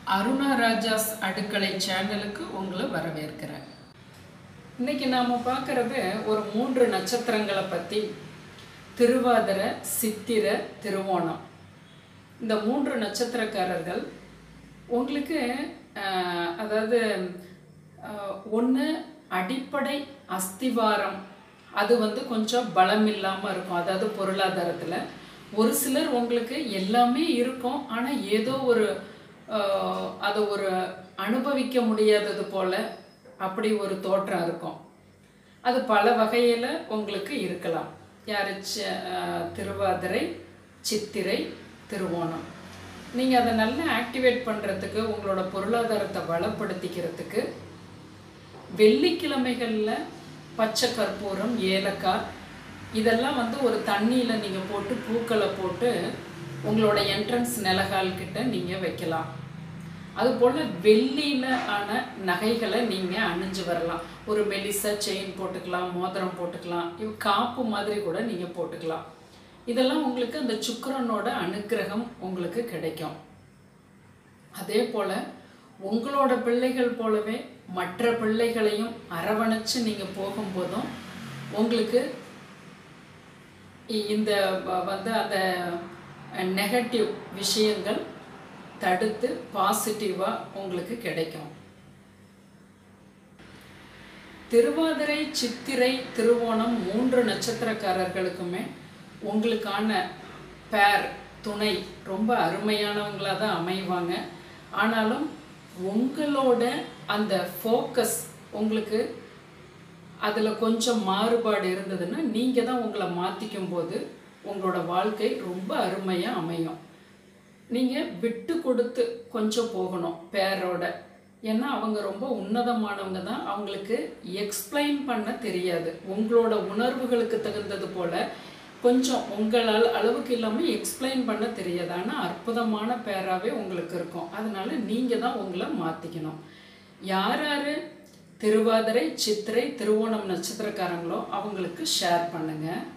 அருணா ராஜாஸ் அடுக்களை சேனலுக்கு உங்களை வரவேற்கிறேன். இன்னைக்கு நாம் பார்க்குறது ஒரு 3 நட்சத்திரங்களை பற்றி. திருவாதிரை, சித்திரை, திருவோணம். இந்த 3 நட்சத்திரக்காரர்கள் உங்களுக்கு அதாவது ஒன்று அடிப்படை அஸ்திவாரம், அது கொஞ்சம் பலம் இல்லாமல் இருக்கும். அதாவது பொருளாதாரத்தில் ஒரு சிலர் உங்களுக்கு எல்லாமே இருக்கும், ஆனால் ஏதோ ஒரு அதை ஒரு அனுபவிக்க முடியாதது போல் அப்படி ஒரு தோற்றம் இருக்கும். அது பல வகையில் உங்களுக்கு இருக்கலாம். யார் திருவாதிரை, சித்திரை, திருவோணம். நீங்கள் அதை நல்லா ஆக்டிவேட் பண்ணுறதுக்கு, உங்களோட பொருளாதாரத்தை வளப்படுத்திக்கிறதுக்கு வெள்ளிக்கிழமைகளில் பச்சை கற்பூரம், ஏலக்காய் இதெல்லாம் ஒரு தண்ணியில் நீங்கள் போட்டு பூக்களை போட்டு உங்களோட என்ட்ரன்ஸ் நிலகால் கிட்ட நீங்கள் வைக்கலாம். அதுபோல் வெள்ளியில் ஆன நகைகளை நீங்கள் அணிஞ்சு வரலாம். ஒரு மெலிசா செயின் போட்டுக்கலாம், மோதிரம் போட்டுக்கலாம், காப்பு மாதிரி கூட நீங்கள் போட்டுக்கலாம். இதெல்லாம் உங்களுக்கு அந்த சுக்கிரனோட அனுக்கிரகம் உங்களுக்கு கிடைக்கும். அதே போல் உங்களோட பிள்ளைகள் போலவே மற்ற பிள்ளைகளையும் அரவணைச்சு நீங்கள் போகும்போதும் உங்களுக்கு இந்த அந்த நெகட்டிவ் விஷயங்கள் தடுத்து பாசிட்டிவாக உங்களுக்கு கிடைக்கும். திருவாதிரை, சித்திரை, திருவோணம் 3 நட்சத்திரக்காரர்களுக்குமே உங்களுக்கான பேர், துணை ரொம்ப அருமையானவங்களாக தான் அமைவாங்க. ஆனாலும் உங்களோட அந்த ஃபோக்கஸ் உங்களுக்கு அதில் கொஞ்சம் மாறுபாடு இருந்ததுன்னா நீங்கள் தான் உங்களை மாற்றிக்கும் போது உங்களோட வாழ்க்கை ரொம்ப அருமையாக அமையும். நீங்கள் விட்டு கொடுத்து கொஞ்சம் போகணும் பேரோட. ஏன்னா அவங்க ரொம்ப உன்னதமானவங்க தான். அவங்களுக்கு எக்ஸ்பிளைன் பண்ண தெரியாது. உங்களோட உணர்வுகளுக்கு தகுந்தது போல் கொஞ்சம் உங்களால் அளவுக்கு இல்லாமல் எக்ஸ்பிளைன் பண்ண தெரியாது. ஆனால் அற்புதமான பேராகவே உங்களுக்கு இருக்கும். அதனால் நீங்கள் தான் உங்களை மாற்றிக்கணும். யார் யார் திருவாதிரை, சித்திரை, திருவோணம் நட்சத்திரக்காரங்களோ அவங்களுக்கு ஷேர் பண்ணுங்கள்.